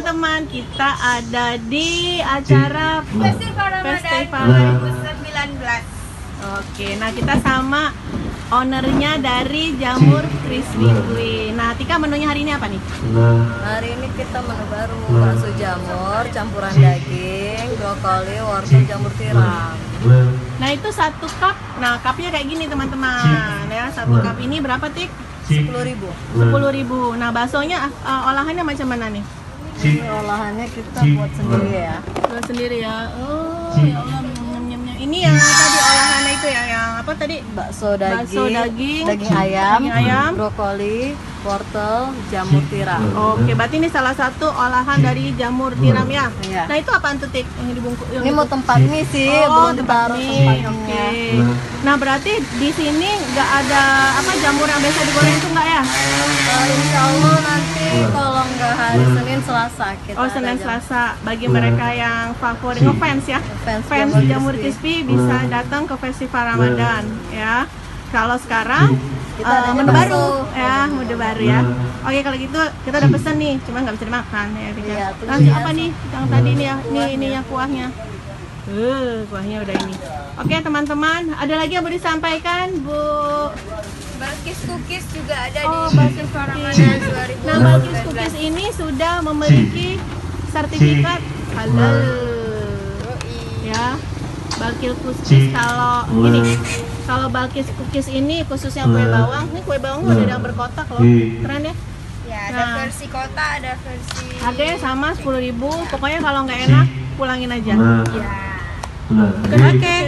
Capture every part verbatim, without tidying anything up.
teman-teman, kita ada di acara Festival Ramadan Festival dua ribu sembilan belas. Oke, nah kita sama ownernya dari Jamur Crispy Queen. Nah, Tika, menunya hari ini apa nih? Hari ini kita menu baru, bakso jamur, campuran daging, brokoli, wortel, jamur tiram. Nah, itu satu cup. Nah, cupnya kayak gini teman-teman ya. Satu cup ini berapa, Tik? Sepuluh ribu. Sepuluh ribu. Nah, baksonya uh, olahannya macam mana nih? Olahannya kita buat sendiri ya. Buat sendiri ya. Oh, ya Allah, nyem-nyemnya. Ini yang tadi olahannya itu ya, yang apa tadi? Bakso daging, Bakso daging, daging ayam, daging ayam, brokoli, wortel, jamur tiram. Oke, berarti ini salah satu olahan dari jamur tiram ya. Iya. Nah, itu apaan tuh, Tik? Yang dibungkus. Ini mau tempat mie sih, Oh, belum tempat ditaruh mie. tempatnya. Oke. Nah, berarti di sini nggak ada apa jamur yang biasa digoreng itu nggak ya? Uh, insya Allah nanti kalau nggak hari Senin Selasa kita Oh, ada Senin jam- Selasa. Bagi mereka yang favorit ngefans ya, Fans fans Jamur Jamur Crispy. Crispy bisa datang ke Festival Ramadan ya. Kalau sekarang Kita eh, adanya menu bakso. baru ya, menu baru ya. Oke, kalau gitu kita udah pesen nih, cuma nggak bisa dimakan ya. Tika. Iya, tuh Lanjut dia. apa nih? Yang tadi nih ya, nih ini ya kuahnya. Uh, kuahnya udah ini. Oke teman-teman, ada lagi yang mau disampaikan, Bu? Balkis Cookies juga ada Oh, di Balkis Festival Cookies. Ramadan dua ribu Nah, sembilan belas. Balkis Cookies ini sudah memiliki sertifikat halal. Ya, Balkis Cookies kalau ini, kalau Balkis Cookies ini khususnya kue bawang. Ini kue bawang udah ada yang berkotak loh, keren ya. Ya, ada Nah. versi kota, ada versi. Harganya sama sepuluh ribu. Pokoknya kalau nggak enak pulangin aja. Ya. Oke.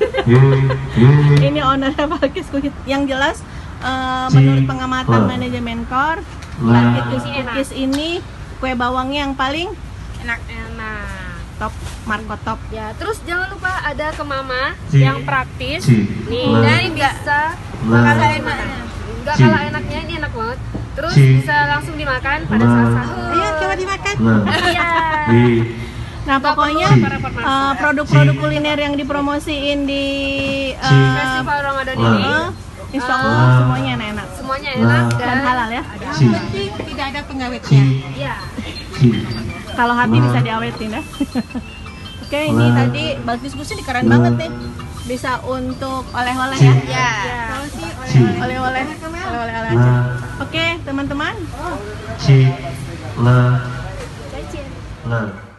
Ini ownernya Balkis Cookies. Yang jelas eh, menurut pengamatan manajemen Kor, Balkis Cookies ini kue bawangnya yang paling Enak-enak. top, marko top. Ya, terus jangan lupa ada kemama yang praktis. Nih, Dan dan nggak bisa kalah makan enaknya. nggak kalah enaknya, ini enak banget. Terus bisa langsung dimakan pada saat sahur. Ayo coba dimakan. Iya. Nah, pokoknya repot-repot masak. eh, produk-produk kuliner yang dipromosiin di eh, Festival Ramadan ini eh, Insya Allah semuanya enak-enak semuanya enak dan dan halal ya. Tidak ada pengawetnya. Iya. Kalau hati bisa diawetin ya. Oke, ini tadi Balkis Cookies ini keren banget nih. Bisa untuk oleh-oleh ya. Ya. Kalau sih oleh-oleh, oleh-oleh aja. Oke, teman-teman. Ci, le, le.